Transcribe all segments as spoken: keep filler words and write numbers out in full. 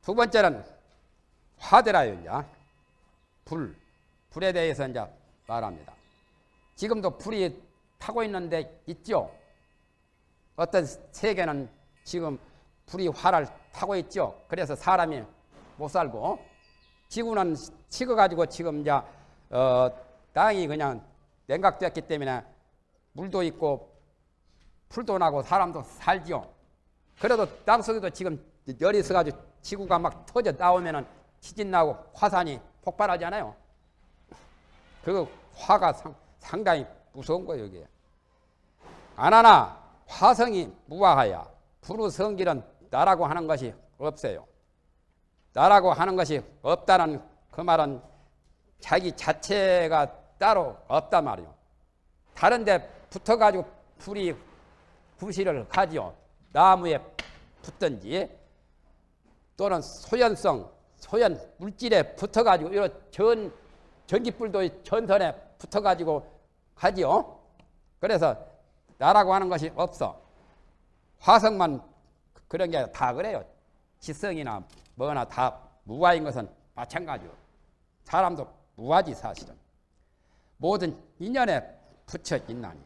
두 번째는 화대라요. 이제 불, 불에 대해서 이제 말합니다. 지금도 불이 타고 있는데 있죠. 어떤 세계는 지금 불이 화를 타고 있죠. 그래서 사람이 못 살고, 지구는 식어가지고 지금 이제 어, 땅이 그냥 냉각되었기 때문에 물도 있고 풀도 나고 사람도 살죠. 그래도 땅 속에도 지금 열이 있어가지고 지구가 막 터져 나오면은 지진 나고 화산이 폭발하잖아요. 그 화가 상, 상당히 무서운 거예요, 이게. 안하나 화성이 무화하야 불의 성질은 나라고 하는 것이 없어요. 나라고 하는 것이 없다는 그 말은 자기 자체가 따로 없단 말이요. 다른 데 붙어가지고 불이 부시를 하지요. 나무에 붙든지 또는 소연성, 소연 물질에 붙어가지고 이런 전, 전기불도 전선에 붙어가지고 하지요. 그래서 나라고 하는 것이 없어. 화성만 그런 게 다 그래요. 지성이나 뭐나 다 무화인 것은 마찬가지요. 사람도 무화지 사실은. 모든 인연에 붙여 있나니.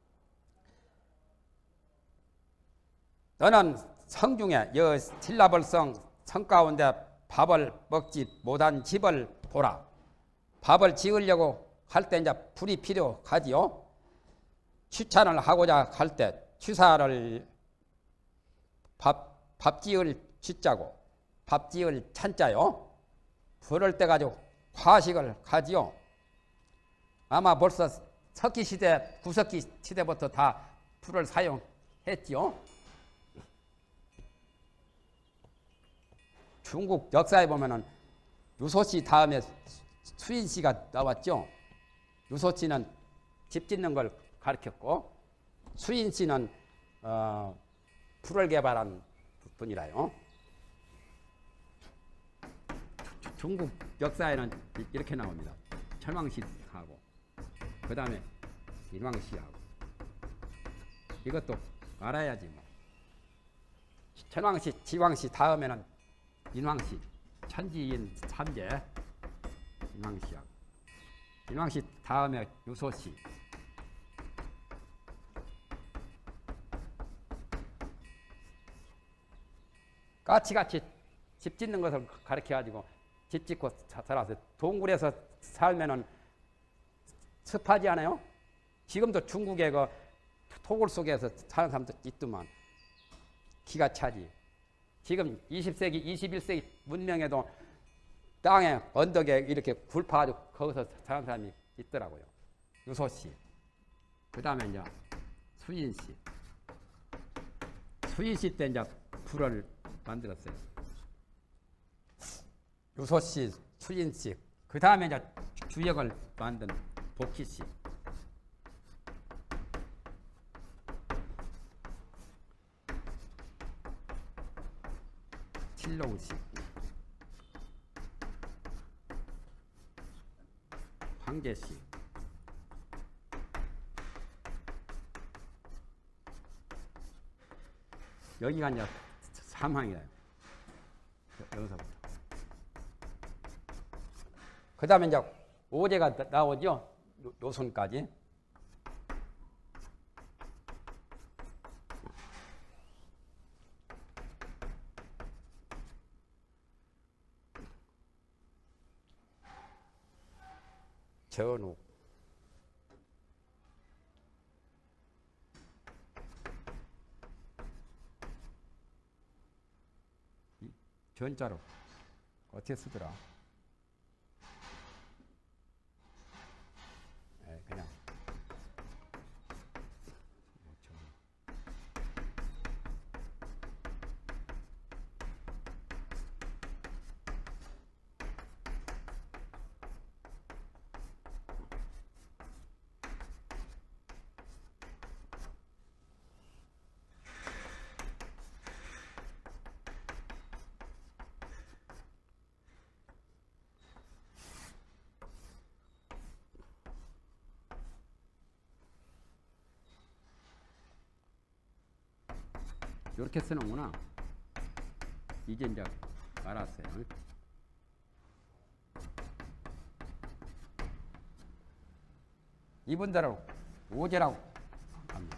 너는 성중에 여 신라벌성 성 가운데 밥을 먹지 못한 집을 보라. 밥을 지으려고 할 때 이제 불이 필요하지요. 추찬을 하고자 할 때 추사를 밥, 밥 지을 쥐자고 밥 지을 찬자요. 불을 때 가지고 화식을 하지요. 아마 벌써 석기 시대, 구석기 시대부터 다 불을 사용했지요. 중국 역사에 보면은 유소씨 다음에 수인씨가 나왔죠. 유소씨는 집 짓는 걸 가르쳤고 수인씨는 어, 불을 개발한 분이라요. 중국 역사에는 이렇게 나옵니다. 천왕씨하고 그 다음에 인왕씨하고 이것도 알아야지 뭐. 천왕씨, 지왕씨 다음에는 인왕씨, 천지인 삼재 인왕씨하고 인왕씨 다음에 유소씨. 까치같이 집 짓는 것을 가르쳐가지고 집 짓고 살아서 동굴에서 살면은 습하지 않아요? 지금도 중국의 그 토굴 속에서 사는 사람도 있더만 기가 차지. 지금 이십 세기, 이십일 세기 문명에도 땅에 언덕에 이렇게 굴 파가지고 거기서 사는 사람이 있더라고요. 유소씨. 그 다음에 이제 수인씨. 수인씨 때 이제 불을 만들었어요. 유소씨, 수인씨. 그 다음에 이제 주역을 만든 복희씨. 칠롱씨. 황제씨. 여기가 이제 삼황이에요. 여기서부터. 그 다음에 이제 오제가 나오죠. 노선까지. 전욱. 전자로 어떻게 쓰더라? 네, 그냥 이렇게 쓰는구나. 이제 이제 알았어요. 이분들은 오제라고 합니다.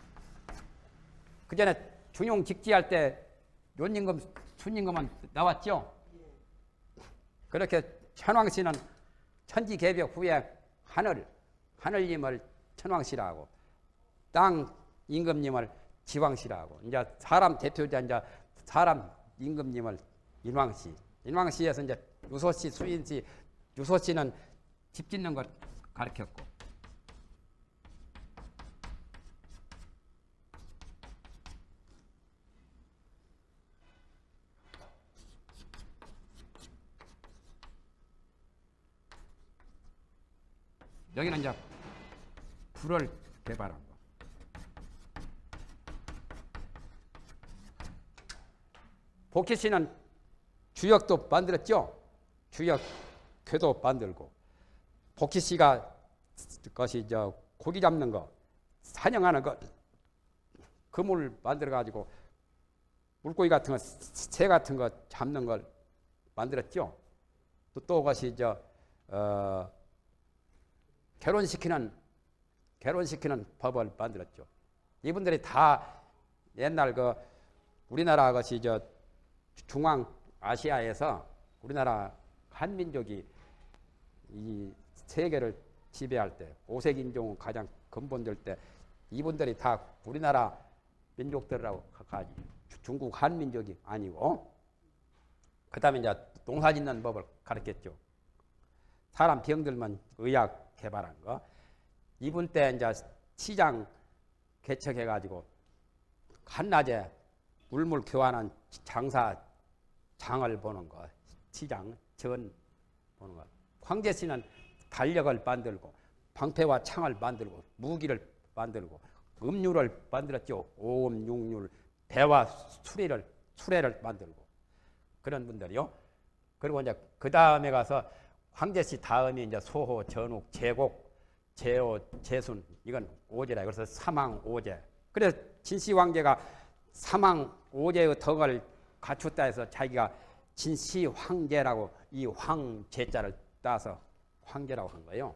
그 전에 중용 직지할 때 론임금, 순임금은 나왔죠? 그렇게 천왕씨는 천지개벽 후에 하늘, 하늘님을 천왕씨라고, 땅 임금님을 지왕씨라고, 이제 사람 대표자 이제 사람 임금님을 인왕씨, 인왕씨에서 이제 유소씨, 수인씨, 유소씨는 집 짓는 걸 가르쳤고, 여기는 이제 불을 개발한 거. 복희씨는 주역도 만들었죠. 주역 궤도 만들고, 복희씨가 것이 저 고기 잡는 거, 사냥하는 거, 그물 만들어 가지고 물고기 같은 거, 새 같은 거 잡는 걸 만들었죠. 또 또 것이 저 어, 결혼시키는 결혼시키는 법을 만들었죠. 이분들이 다 옛날 그 우리나라 것이 저 중앙 아시아에서 우리나라 한민족이 이 세계를 지배할 때, 오색 인종은 가장 근본될 때 이분들이 다 우리나라 민족들이라고 가지, 중국 한민족이 아니고, 그 다음에 이제 농사 짓는 법을 가르쳤죠. 사람 병들면 의학 개발한 거. 이분 때 이제 시장 개척해가지고 한낮에 물물 교환한 장사 장을 보는 거, 시장 전 보는 거. 황제 씨는 달력을 만들고 방패와 창을 만들고 무기를 만들고 음료를 만들었죠. 오음, 육률, 배와 수레를 수레를 만들고 그런 분들이요. 그리고 이제 그 다음에 가서 황제 씨 다음이 이제 소호, 전욱, 제곡, 제호, 제순, 이건 오제라. 그래서 사망 오제. 그래서 진시 황제가 사망 오제의 덕을 갖췄다 해서 자기가 진시 황제라고 이 황제자를 따서 황제라고 한 거예요.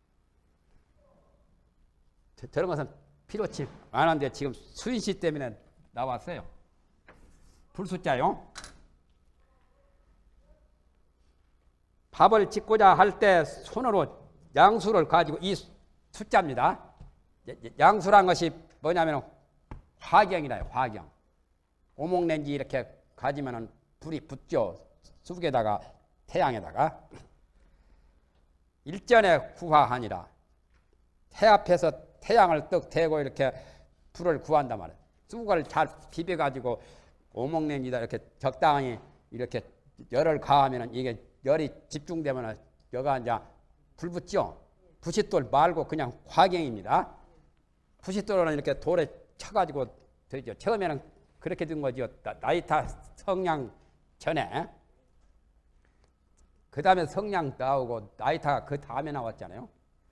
저런 것은 필요치 않은데 지금 수인씨 때문에 나왔어요. 불숫자요. 밥을 짓고자 할 때 손으로 양수를 가지고, 이 숫자입니다. 양수란 것이 뭐냐면 화경이라요. 화경. 오목렌지 이렇게 가지면은 불이 붙죠. 쑥에다가 태양에다가. 일전에 구화하니라. 해 앞에서 태양을 떡 대고 이렇게 불을 구한단 말이에요. 쑥을 잘 비벼가지고 오목렌지다 이렇게 적당히 이렇게 열을 가하면은 이게 열이 집중되면 여가 이제 불 붙죠. 부싯돌 말고 그냥 화경입니다. 부싯돌은 이렇게 돌에 쳐가지고 되죠. 처음에는 그렇게 된 거죠. 나이타 성냥 전에. 그 다음에 성냥 나오고 나이타가 그 다음에 나왔잖아요.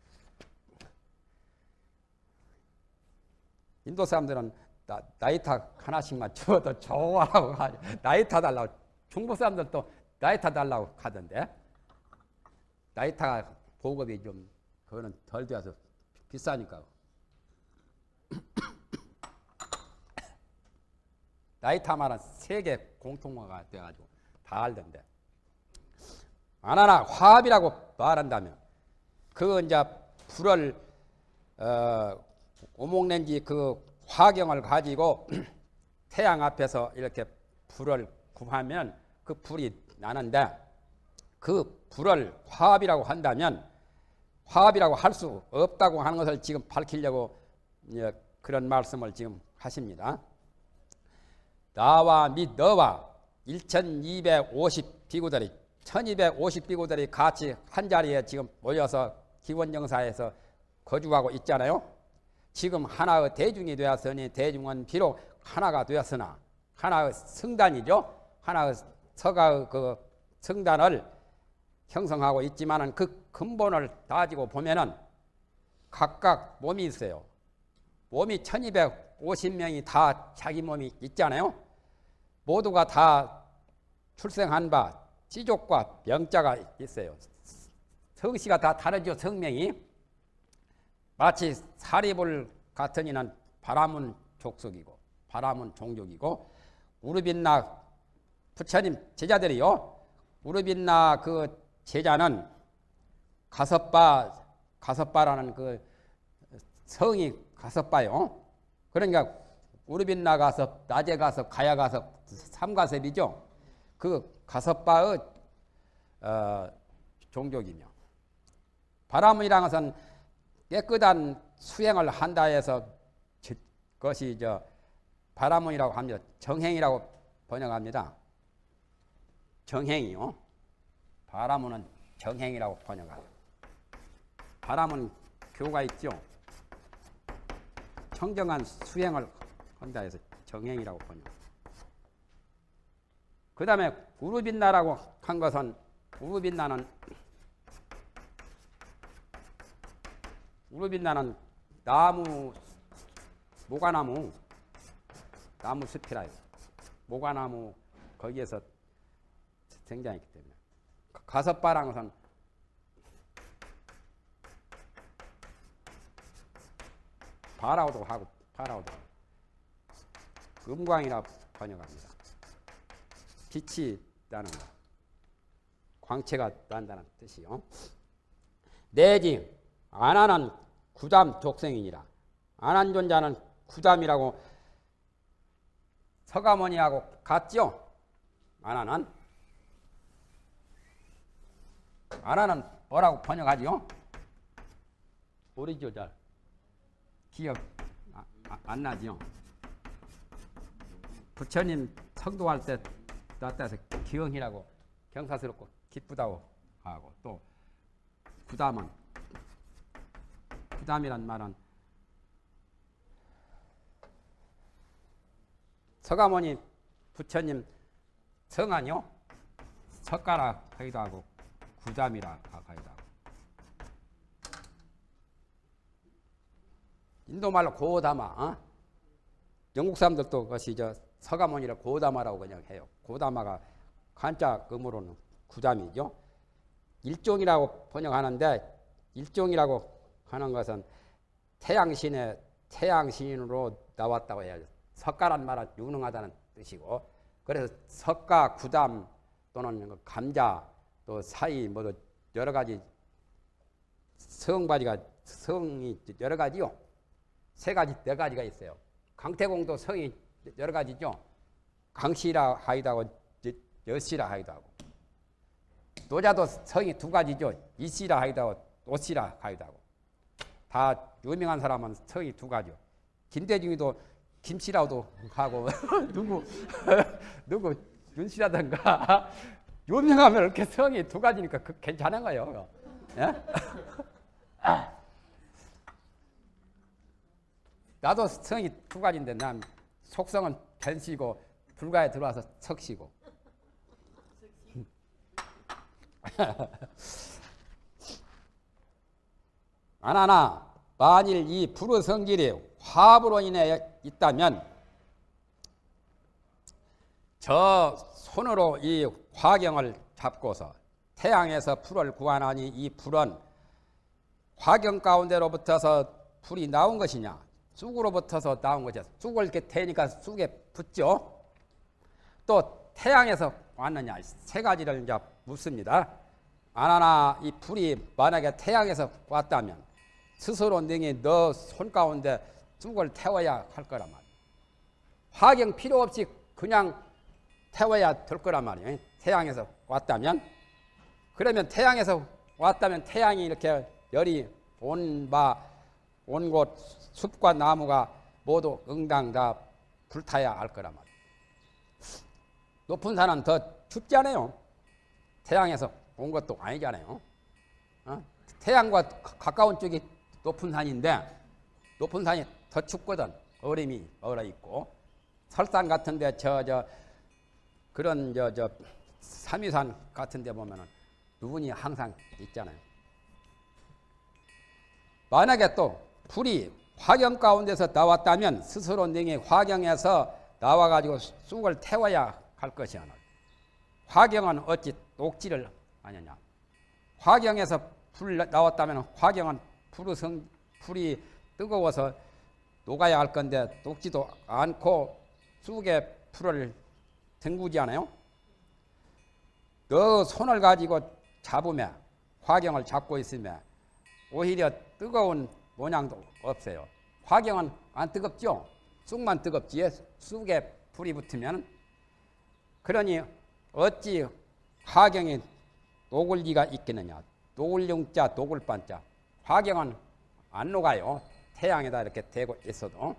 인도 사람들은 나, 나이타 하나씩만 줘도 좋아라고 하죠. 나이타 달라고. 중국 사람들도 나이타 달라고 하던데, 나이타가 보급이 좀 그거는 덜 되어서 비싸니까. 나이타만은 세계 공통화가 돼가지고 다 알던데, 안 하나 화합이라고 말한다면 그 이제 불을 어, 오목렌지 그 화경을 가지고 태양 앞에서 이렇게 불을 구하면 그 불이 나는데, 그 불을 화합이라고 한다면 화합이라고 할 수 없다고 하는 것을 지금 밝히려고 그런 말씀을 지금 하십니다. 나와 및 너와 천이백오십 비구들이 천이백오십 비구들이 같이 한 자리에 지금 모여서 기원정사에서 거주하고 있잖아요. 지금 하나의 대중이 되었으니 대중은 비록 하나가 되었으나 하나의 성단이죠. 하나의 서가의 그 성단을 형성하고 있지만은 그 근본을 따지고 보면은 각각 몸이 있어요. 몸이 천이백오십 명이 다 자기 몸이 있잖아요. 모두가 다 출생한 바 찌족과 명자가 있어요. 성씨가 다 다르죠. 성명이. 마치 사리불 같은 이는 바라문 족속이고 바라문 종족이고 우르빈나 부처님 제자들이요. 우르빈나 그 제자는 가섭바 가섭바라는 그 성이 가섭바요. 그러니까 우르빈나 가섭, 낮에 가섭, 가야 가섭 삼가섭이죠. 그 가섭바의 어, 종족이며 바라문이라는 것은 깨끗한 수행을 한다 해서 그것이 저 바라문이라고 합니다. 정행이라고 번역합니다. 정행이요. 바라문은 정행이라고 번역합니다. 바라문 교가 있죠. 청정한 수행을 한다 해서 정행이라고 번역. 그 다음에 우르빈나라고 한 것은 우르빈나는 우르빈나는 나무 모가나무 나무 숲이라 해서 모가나무 거기에서 생장했기 때문에 가섭바라는 것은 바라오도 하고 파라오도 하고 금광이라 번역합니다. 빛이 나는 것, 광채가 난다는 뜻이요. 내지 안하는 구담 족생이니라. 안한 존자는 구담이라고 서가모니하고 같죠. 안하는 안하는 뭐라고 번역하지요? 모르죠. 잘 기억 아, 아, 안 나지요. 부처님 성도할 때 나타나서 기영이라고 경사스럽고 기쁘다고 하고 또 구담은 구담이란 말은 서가모니 부처님 성하뇨 석가라 하기도 하고 구담이라 하기도 하고 인도말로 고다마 어? 영국 사람들도 그것이 저 서가모니를 고다마라고 그냥 해요. 고다마가 한자 음으로는 구담이죠. 일종이라고 번역하는데 일종이라고 하는 것은 태양신의 태양신으로 나왔다고 해야죠. 석가란 말은 유능하다는 뜻이고 그래서 석가, 구담 또는 감자 또 사이 뭐 여러 가지 성바지가 성이 여러 가지요. 세 가지, 네 가지가 있어요. 강태공도 성이 여러 가지죠. 강씨라 하기도 하고 여씨라 하기도 하고 노자도 성이 두 가지죠. 이씨라 하기도 하고 노씨라 하기도 하고 다 유명한 사람은 성이 두 가지요. 김대중이도 김씨라고도 하고 누구 누구 윤씨라든가 유명하면 이렇게 성이 두 가지니까 그 괜찮은 거예요. 예? 나도 성이 두 가지인데 난 속성은 변씨고 불가에 들어와서 석씨고 안하나 만일 이 불의 성질이 화불로 인해 있다면 저 손으로 이 화경을 잡고서 태양에서 불을 구하나니 이 불은 화경 가운데로부터서 불이 나온 것이냐 쑥으로부터서 나온 것이야. 쑥을 이렇게 대니까 쑥에 붙죠. 또 태양에서 왔느냐 세 가지를 이제 묻습니다. 안하나 이 불이 만약에 태양에서 왔다면 스스로 능히 너 손 가운데 쑥을 태워야 할 거란 말이야. 화경 필요 없이 그냥 태워야 될 거란 말이에요. 태양에서 왔다면 그러면 태양에서 왔다면 태양이 이렇게 열이 온 바 온 곳 숲과 나무가 모두 응당 다 불타야 할 거란 말이에요. 높은 산은 더 춥지 않아요. 태양에서 온 것도 아니잖아요. 어? 태양과 가까운 쪽이 높은 산인데 높은 산이 더 춥거든. 얼음이 얼어 있고 설산 같은데 저 저 그런 저 저 삼위산 같은데 보면은 눈이 항상 있잖아요. 만약에 또 불이 화경 가운데서 나왔다면 스스로 능히 화경에서 나와가지고 쑥을 태워야 할 것이 하나. 화경은 어찌 녹지를 하느냐. 화경에서 불 나왔다면 화경은 불의 불이 뜨거워서 녹아야 할 건데 녹지도 않고 쑥에 불을 댕구지 않아요? 너 손을 가지고 잡으면 화경을 잡고 있으면 오히려 뜨거운 모양도 없어요. 화경은 안 뜨겁죠? 쑥만 뜨겁지. 쑥에 불이 붙으면. 그러니 어찌 화경이 녹을 리가 있겠느냐. 녹을 용자 녹을 반자. 화경은 안 녹아요. 태양에다 이렇게 대고 있어도.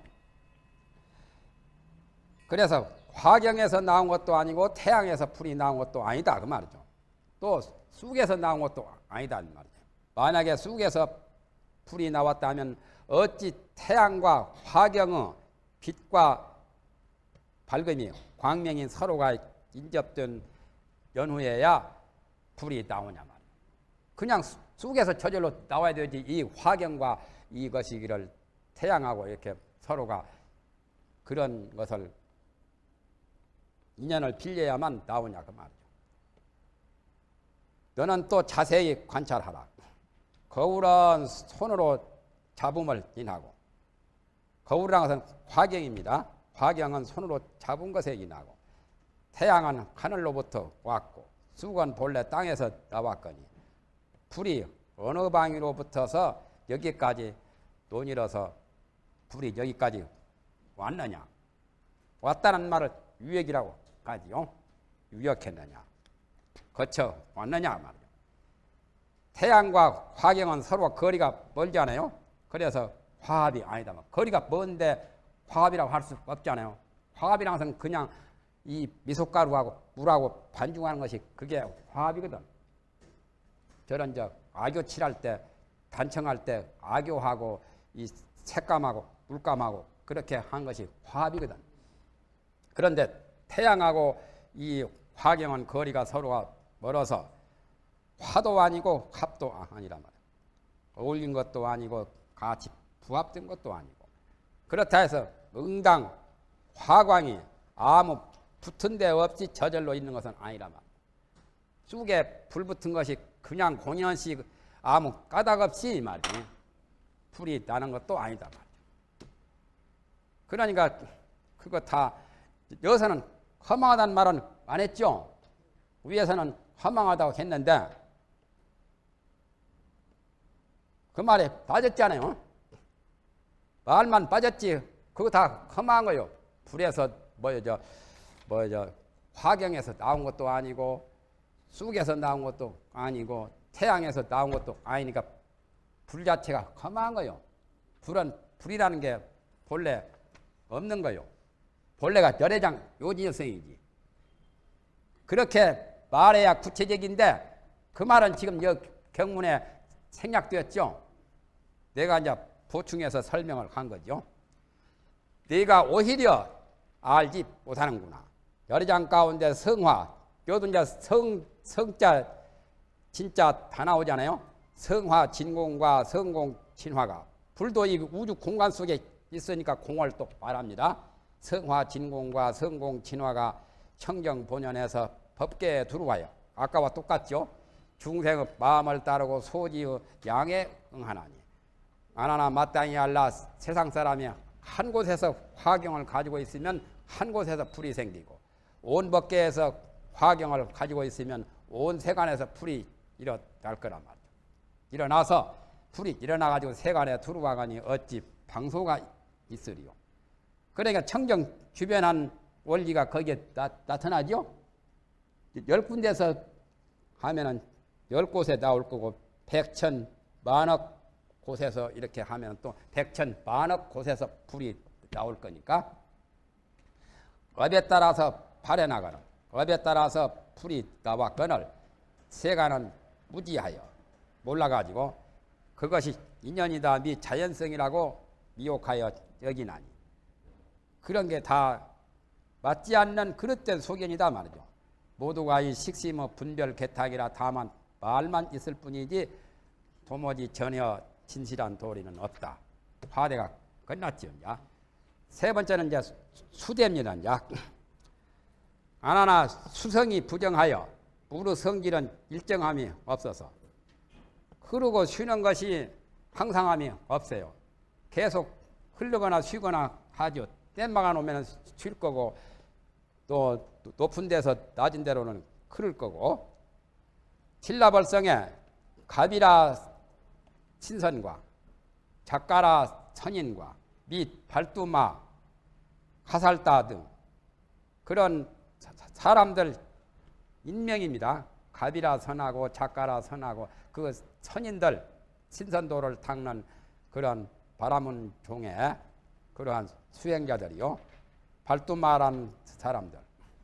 그래서 화경에서 나온 것도 아니고 태양에서 불이 나온 것도 아니다 그 말이죠. 또 쑥에서 나온 것도 아니다 그 말이죠. 만약에 쑥에서 불이 나왔다면 어찌 태양과 화경의 빛과 밝음이 광명이 서로가 인접된 연후에야 불이 나오냐 말이에요. 그냥 쑥에서 저절로 나와야 되지 이 화경과 이것이기를 태양하고 이렇게 서로가 그런 것을 인연을 빌려야만 나오냐 그 말이죠. 너는 또 자세히 관찰하라. 거울은 손으로 잡음을 인하고 거울이라는 것은 화경입니다. 화경은 손으로 잡은 것에 인하고 태양은 하늘로부터 왔고 쑥은 본래 땅에서 나왔거니 불이 어느 방위로 붙어서 여기까지 논이라서 불이 여기까지 왔느냐. 왔다는 말을 유역이라고 하지요. 유역했느냐. 거쳐 왔느냐 말이죠. 태양과 화경은 서로 거리가 멀잖아요. 그래서 화합이 아니다. 거리가 먼데 화합이라고 할 수 없잖아요. 화합이라는 것은 그냥 이 미숫가루하고 물하고 반죽하는 것이 그게 화합이거든. 저런 저 악교 칠할 때 단청할 때 악교하고 이 색감하고 물감하고 그렇게 한 것이 화합이거든. 그런데 태양하고 이 화경은 거리가 서로가 멀어서 화도 아니고 합도 아니란 말이야. 어울린 것도 아니고 같이 부합된 것도 아니고. 그렇다 해서 응당 화광이 아무 붙은 데 없이 저절로 있는 것은 아니란 말이야. 쑥에 불 붙은 것이 그냥 공연시 아무 까닭 없이 말이지 불이 나는 것도 아니다 말이야. 그러니까 그거 다 여기서는 허망하다는 말은 안 했죠. 위에서는 허망하다고 했는데 그 말에 빠졌잖아요. 말만 빠졌지 그거 다 허망한 거요. 불에서 뭐죠, 뭐죠 화경에서 나온 것도 아니고 쑥에서 나온 것도 아니고 태양에서 나온 것도 아니니까 불 자체가 허망한 거요. 불은 불이라는 게 본래 없는 거요. 본래가 열애장 요지성이지. 그렇게 말해야 구체적인데 그 말은 지금 여 경문에 생략되었죠. 내가 이제 보충해서 설명을 한 거죠. 네가 오히려 알지 못하는구나. 열애장 가운데 성화, 요도 이제 성, 성자 진짜 다 나오잖아요. 성화 진공과 성공 진화가. 불도 이 우주 공간 속에 있으니까 공을 또 말합니다. 성화 진공과 성공 진화가 청정 본연에서 법계에 들어와요. 아까와 똑같죠. 중생의 마음을 따르고 소지의 양에 응하나니 아나나 마땅히 알라. 세상 사람이 한 곳에서 화경을 가지고 있으면 한 곳에서 불이 생기고 온 법계에서 화경을 가지고 있으면 온 세간에서 불이 일어날 거란 말이죠. 일어나서 불이 일어나가지고 세간에 들어와가니 어찌 방소가 있으리요. 그러니까 청정 주변한 원리가 거기에 나, 나타나죠. 열 군데서 하면은 열 곳에 나올 거고 백천 만억 곳에서 이렇게 하면 또 백천 만억 곳에서 불이 나올 거니까 업에 따라서 발해 나가는 업에 따라서 불이 나왔거늘 세간은 무지하여 몰라가지고 그것이 인연이다 미 자연성이라고 미혹하여 여기나니 그런 게 다 맞지 않는 그릇된 소견이다 말이죠. 모두가 이 식심의 분별 개탁이라 다만 말만 있을 뿐이지 도무지 전혀 진실한 도리는 없다. 화대가 끝났지요. 이제. 세 번째는 이제 수대입니다. 이제. 안 하나 수성이 부정하여 무릇 성질은 일정함이 없어서 흐르고 쉬는 것이 항상함이 없어요. 계속 흐르거나 쉬거나 하죠. 땜마가 놓으면 쉴 거고 또 높은 데서 낮은 데로는 흐를 거고 칠라벌성에 갑이라 신선과 작가라 선인과 및 발두마 화살다 등 그런 사람들 인명입니다. 갑이라 선하고 작가라 선하고 그 선인들 신선도를 닦는 그런 바라문 종의 그러한 수행자들이요. 발두마라는 사람들.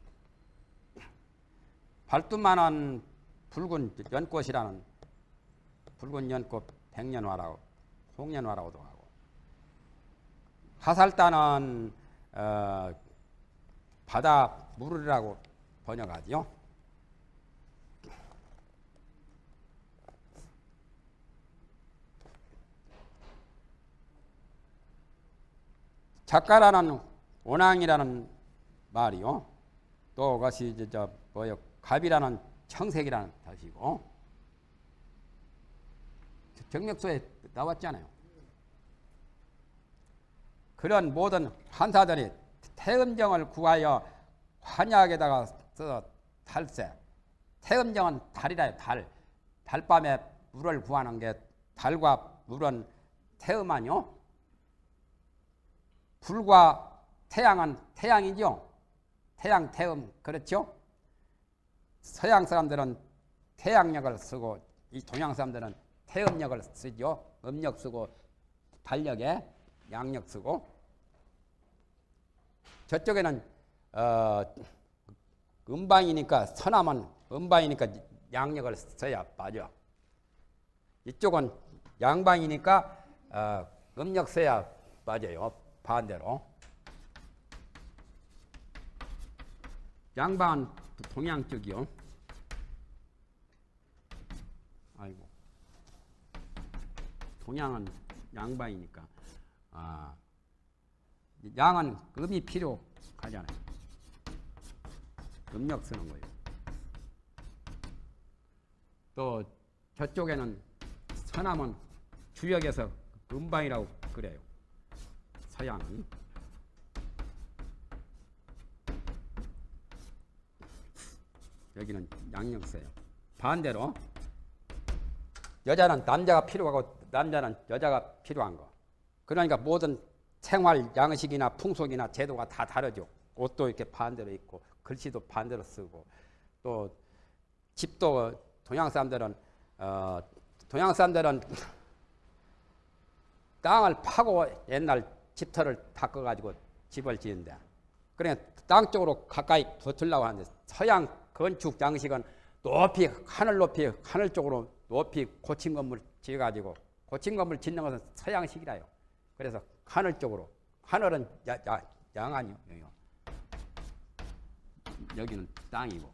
발두마는 붉은 연꽃이라는 붉은 연꽃 백년화라고 홍년화라고도 하고 화살다는 어, 바다 물이라고 번역하지요. 작가라는 원앙이라는 말이요. 또 그것이 이제 저 뭐요 갑이라는 청색이라는 뜻이고 정력소에 나왔잖아요. 그런 모든 환사들이 태음정을 구하여 환약에다가 써서 탈세. 태음정은 달이라요. 달. 달밤에 물을 구하는 게 달과 물은 태음 아니요. 불과 태양은 태양이죠. 태양, 태음 그렇죠. 서양 사람들은 태양력을 쓰고 이 동양 사람들은 태음력을 쓰죠. 음력 쓰고 달력에 양력 쓰고 저쪽에는 어, 음방이니까 서남은 음방이니까 양력을 써야 빠져. 이쪽은 양방이니까 어, 음력 써야 빠져요. 반대로 양방은 동양 쪽이요. 아이고 동양은 양방이니까 아, 양은 음이 필요하잖아요. 음력 쓰는 거예요. 또 저쪽에는 서남은 주역에서 음방이라고 그래요. 서양은 여기는 양력 써요. 반대로 여자는 남자가 필요하고 남자는 여자가 필요한 거. 그러니까 모든 생활 양식이나 풍속이나 제도가 다 다르죠. 옷도 이렇게 반대로 입고 글씨도 반대로 쓰고 또 집도 동양 사람들은 어, 동양 사람들은 땅을 파고 옛날 집터를 닦아가지고 집을 지은데 그러니까 땅 쪽으로 가까이 붙으려고 하는데 서양 건축 양식은 높이 하늘 높이 하늘 쪽으로 높이 고층 건물 지어가지고 고층 건물 짓는 것은 서양식이라요. 그래서 하늘 쪽으로 하늘은 야, 야, 양안이에요. 여기는 땅이고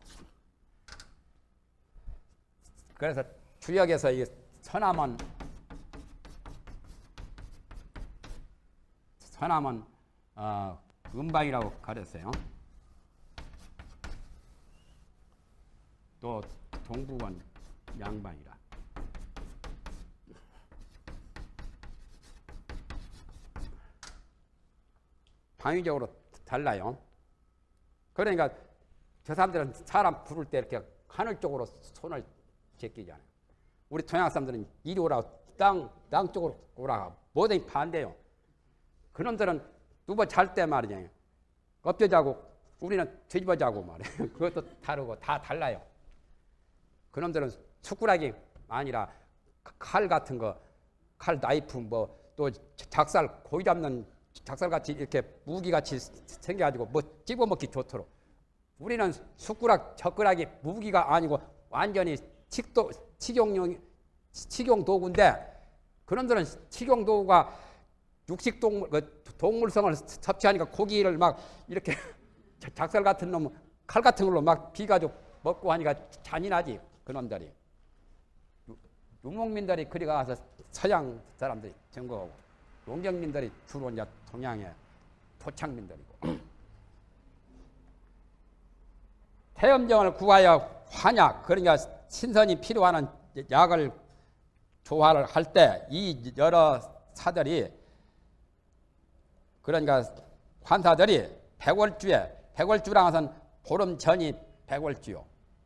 그래서 주역에서 이 서남은 서남은 어, 음방이라고 가렸어요. 또 동북은 양방이라. 방위적으로 달라요. 그러니까 저 사람들은 사람 부를 때 이렇게 하늘 쪽으로 손을 제끼잖아요. 우리 동양 사람들은 이리 오라고 땅, 땅 쪽으로 오라고 뭐든지 반대요. 그놈들은 누워 잘 때 말이죠. 엎져 자고 우리는 뒤집어 자고 말이에요. 그것도 다르고 다 달라요. 그놈들은 숟가락이 아니라 칼 같은 거, 칼 나이프 뭐 또 작살 고기 잡는 작살같이 이렇게 무기같이 생겨가지고 뭐 집어먹기 좋도록. 우리는 숟가락, 젓가락이 무기가 아니고 완전히 식도, 식용용, 식용도구인데 그놈들은 식용도구가 육식동물, 그 동물성을 섭취하니까 고기를 막 이렇게 작살 같은 놈, 칼 같은 걸로 막 비가지고 먹고 하니까 잔인하지, 그놈들이. 유목민들이 그리 가서 서양 사람들이 증거하고, 농경민들이 주로 이제 동양의 토착민들이고. 태염정을 구하여 환약, 그러니까 신선이 필요한 약을 조화를 할 때 이 여러 사들이, 그러니까 환사들이 백월주에, 백월주라는 것은 보름 전이 백월주요.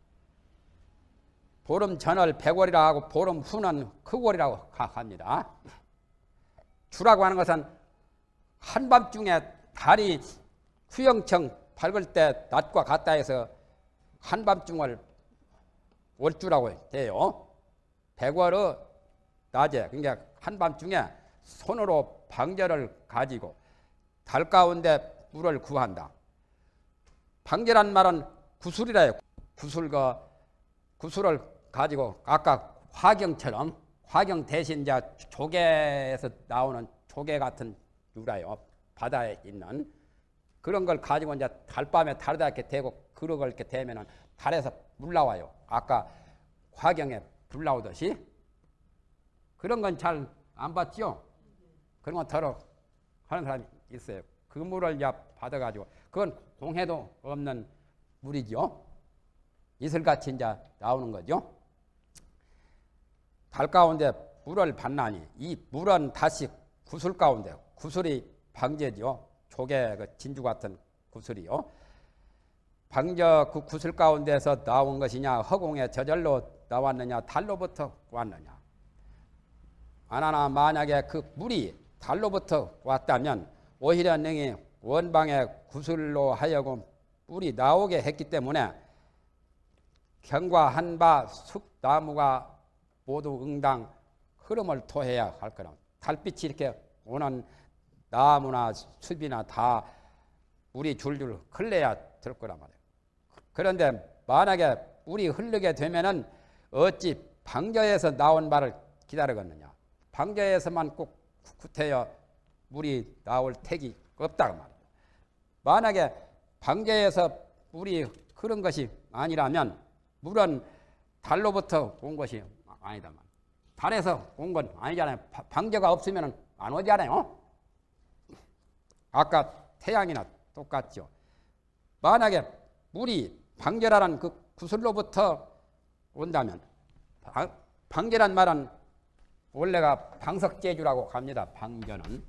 보름 전을 백월이라고 하고 보름 후는 크월이라고 합니다. 주라고 하는 것은 한밤중에 달이 후영청 밝을 때 낮과 같다 해서 한밤중을 월주라고 해요. 백월의 낮에, 그러니까 한밤중에 손으로 방제를 가지고 달 가운데 물을 구한다. 방제란 말은 구슬이라 해요. 구슬과 구슬을 가지고 아까 화경처럼, 화경 대신 이제 조개에서 나오는 조개 같은 유라요. 바다에 있는 그런 걸 가지고 이제 달밤에 달에다 이렇게 대고 그릇을 이렇게 대면은 달에서 물 나와요. 아까 화경에 불 나오듯이. 그런 건 잘 안 봤죠? 그런 건 더러 하는 사람이 있어요. 그 물을 이제 받아가지고, 그건 공해도 없는 물이죠. 이슬같이 이제 나오는 거죠. 달 가운데 물을 받나니 이 물은 다시 구슬 가운데, 구슬이 방제죠. 조개 그 진주 같은 구슬이요. 방제 그 구슬 가운데서 나온 것이냐, 허공에 저절로 나왔느냐, 달로부터 왔느냐. 아나나 만약에 그 물이 달로부터 왔다면 오히려 능히 원방의 구슬로 하여금 물이 나오게 했기 때문에 경과 한바 숲나무가 모두 응당 흐름을 토해야 할 거라. 달빛이 이렇게 오는 나무나 숲이나 다 물이 줄줄 흘러야 될 거란 말이에요. 그런데 만약에 물이 흐르게 되면은 어찌 방저에서 나온 바를 기다리겠느냐. 방저에서만 꼭 굳태여 물이 나올 택이 없다고 말이에요. 만약에 방저에서 물이 흐른 것이 아니라면 물은 달로부터 온 것이 아니다 말이에요. 달에서 온 건 아니잖아요. 방저가 없으면 안 오잖아요. 아까 태양이나 똑같죠. 만약에 물이 방저라는 그 구슬로부터 온다면, 방저란 말은 원래가 방석재주라고 합니다. 방저는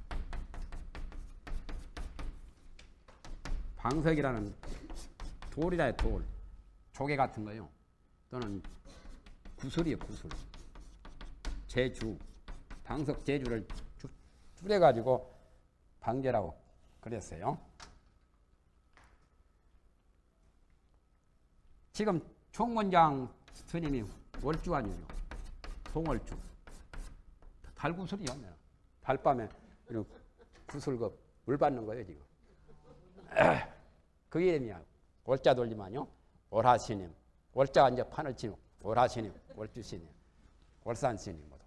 방석이라는 돌이다. 돌, 조개 같은 거요. 또는 구슬이요. 구슬, 제주, 방석재주를 줄여가지고 방제라고 그랬어요. 지금 총문장 스님이 월주 아니에요. 송월주. 달구슬이요. 달밤에 구슬 물 받는 거예요 지금. 그 이름이야. 월자 돌리면요. 월하스님. 월자가 이제 판을 치는 월하스님, 월주스님, 월산스님 모두.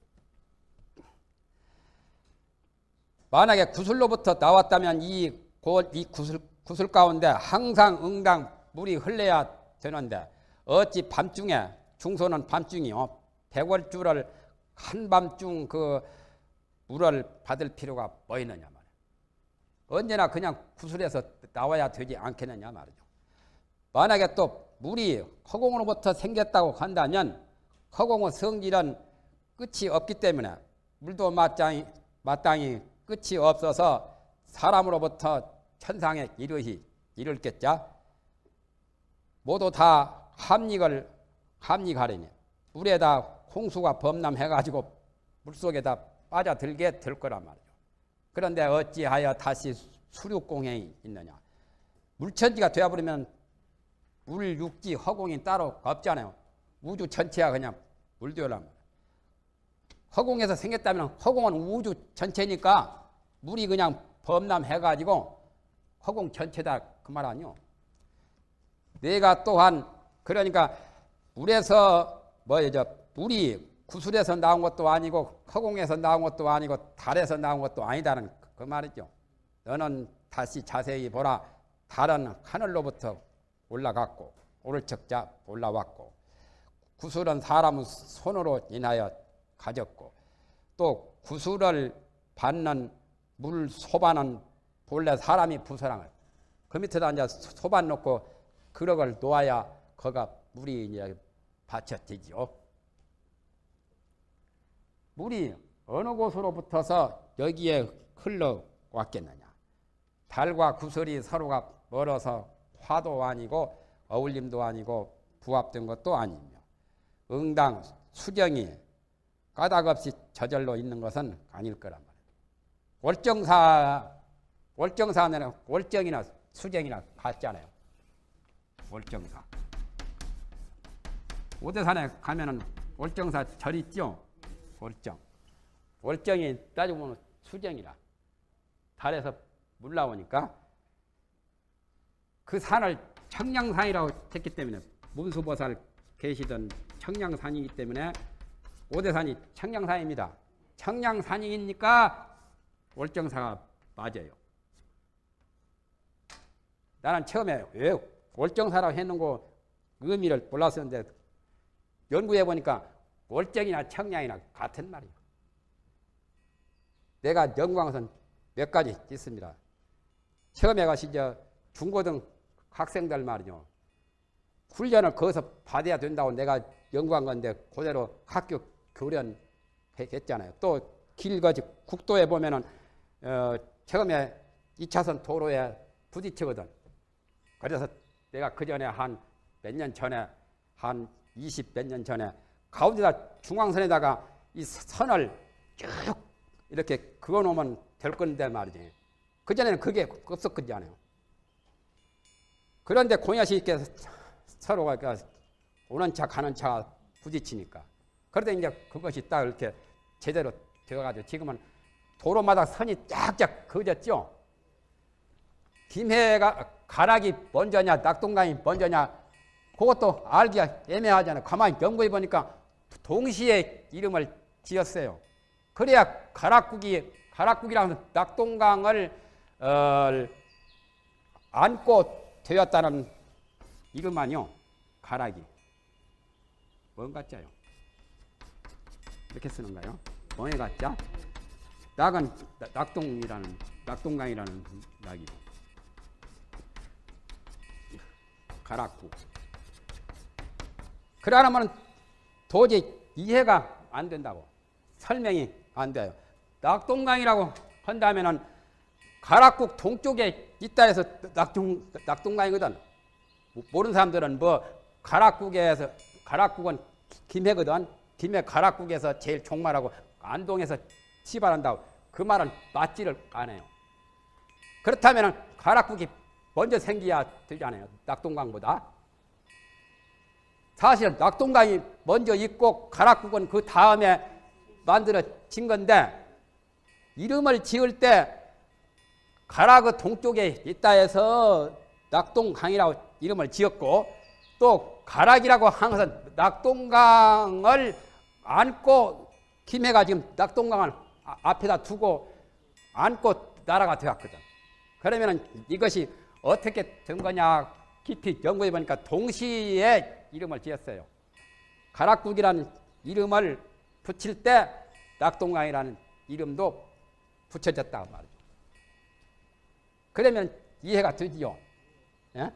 만약에 구슬로부터 나왔다면 이, 고, 이 구슬, 구슬 가운데 항상 응당 물이 흘러야 되는데 어찌 밤중에, 중소는 밤중이요. 백월주를 한밤중 그 물을 받을 필요가 뭐 있느냐 말이에요. 언제나 그냥 구슬에서 나와야 되지 않겠느냐 말이죠. 만약에 또 물이 허공으로부터 생겼다고 한다면 허공의 성질은 끝이 없기 때문에 물도 마땅히, 마땅히 끝이 없어서 사람으로부터 천상에 이르히 이르겠자 모두 다 함닉을 함닉하리니 물에다 홍수가 범람해가지고 물속에다 빠져들게 될 거란 말이죠. 그런데 어찌하여 다시 수륙공행이 있느냐. 물천지가 되어버리면 물, 육지, 허공이 따로 없잖아요. 우주 전체가 그냥 물되어란 말이에요. 허공에서 생겼다면 허공은 우주 전체니까 물이 그냥 범람해가지고 허공 전체다 그 말 아니요. 내가 또한 그러니까 물에서 뭐예요? 저 물이 구슬에서 나온 것도 아니고 허공에서 나온 것도 아니고 달에서 나온 것도 아니다는 그 말이죠. 너는 다시 자세히 보라. 달은 하늘로부터 올라갔고 오를 척자 올라왔고 구슬은 사람의 손으로 인하여 가졌고 또 구슬을 받는 물 소반은 본래 사람이 부서랑을 그 밑에다 이제 소반 놓고 그릇을 놓아야 거가 물이 이제 받쳐지지요. 물이 어느 곳으로부터서 여기에 흘러왔겠느냐. 달과 구슬이 서로가 멀어서 화도 아니고 어울림도 아니고 부합된 것도 아니며 응당 수정이 까닭없이 저절로 있는 것은 아닐 거란 말이에요. 월정사, 월정사는 월정이나 수정이나 같잖아요. 월정사. 오대산에 가면은 월정사 절 있죠? 월정. 월정이 따지고 보면 수정이라. 달에서 물 나오니까 그 산을 청량산이라고 했기 때문에 문수보살 계시던 청량산이기 때문에 오대산이 청량산입니다. 청량산이니까 월정사가 맞아요. 나는 처음에 왜 월정사라고 했는 거 의미를 몰랐었는데 연구해 보니까 월정이나 청량이나 같은 말이에요. 내가 연구한 것은 몇 가지 있습니다. 처음에 가시죠 중고등 학생들 말이죠. 훈련을 거기서 받아야 된다고 내가 연구한 건데 그대로 학교 교련 했잖아요. 또 길거지 국도에 보면은 어, 처음에 이 차선 도로에 부딪히거든. 그래서 내가 그 전에 한 몇 년 전에 한 이십 몇 년 전에 가운데다 중앙선에다가 이 선을 쭉 이렇게 그어 놓으면 될 건데 말이지. 그 전에는 그게 없었거든요. 그런데 공야시께서 서로가 오는 차 가는 차 부딪히니까. 그러다 이제 그것이 딱 이렇게 제대로 되어가지고 지금은 도로마다 선이 쫙쫙 그어졌죠. 김해가 가락이 먼저냐 낙동강이 먼저냐 그것도 알기가 애매하잖아요. 가만히 연구해 보니까 동시에 이름을 지었어요. 그래야 가락국이 가락국이라는 낙동강을 어, 안고 되었다는 이것만요. 가락이 뭔 같자요? 이렇게 쓰는가요? 뭐에 같자? 낙은 낙동이라는 낙동강이라는 낙이고 가락국. 그러면 도저히 이해가 안 된다고 설명이 안 돼요. 낙동강이라고 한다면은 가락국 동쪽에 있다 해서 낙동 낙동강이거든. 모르는 사람들은 뭐 가락국에서 가락국은 김해거든. 김해 가락국에서 제일 종말하고 안동에서 치발한다고 그 말은 맞지를 않아요. 그렇다면은 가락국이 먼저 생겨야 되잖아요. 낙동강보다. 사실 낙동강이 먼저 있고 가락국은 그 다음에 만들어진 건데 이름을 지을 때 가락의 동쪽에 있다 해서 낙동강이라고 이름을 지었고 또 가락이라고 한 것은 낙동강을 안고 김해가 지금 낙동강을 앞에다 두고 안고 나라가 되었거든. 그러면 이것이 어떻게 된 거냐 깊이 연구해 보니까 동시에 이름을 지었어요. 가락국이라는 이름을 붙일 때 낙동강이라는 이름도 붙여졌다고 말이죠. 그러면 이해가 되지요. 예?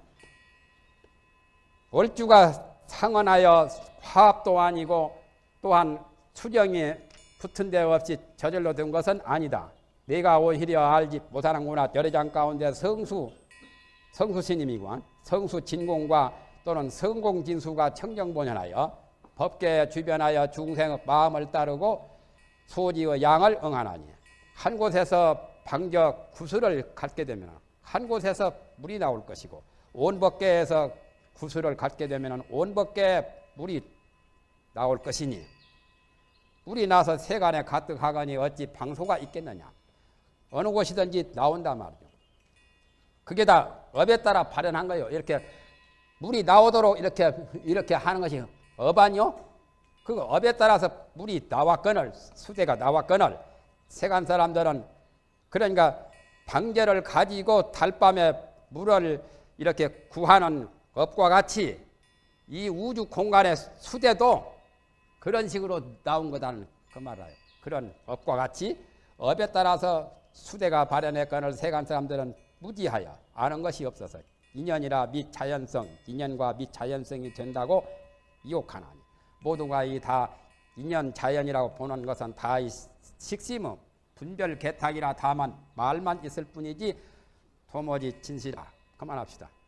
월주가 상언하여 화합도 아니고 또한 수정이 붙은 데 없이 저절로 된 것은 아니다. 내가 오히려 알지 못하는구나. 열애장 가운데 성수, 성수 스님이고 성수 진공과 또는 성공진수가 청정본연하여 법계 주변하여 중생의 마음을 따르고 소지의 양을 응하나니 한 곳에서 방저 구슬을 갖게 되면 한 곳에서 물이 나올 것이고 온 법계에서 구슬을 갖게 되면 온 법계에 물이 나올 것이니 물이 나서 세간에 가득하거니 어찌 방소가 있겠느냐. 어느 곳이든지 나온단 말이죠. 그게 다 업에 따라 발현한 거예요. 이렇게 물이 나오도록 이렇게 이렇게 하는 것이 업 아니요? 그 업에 따라서 물이 나왔거늘 수대가 나왔거늘 세간 사람들은 그러니까 방제를 가지고 달밤에 물을 이렇게 구하는 업과 같이 이 우주 공간의 수대도 그런 식으로 나온 거다는 그 말이에요. 그런 업과 같이 업에 따라서 수대가 발현했거늘 세간 사람들은 무지하여 아는 것이 없어서 인연이라 및 자연성, 인연과 및 자연성이 된다고 이혹하나니 모두가 이 다 인연 자연이라고 보는 것은 다 이 식심음 분별 개탁이라 다만 말만 있을 뿐이지 도무지 진실이라. 그만합시다.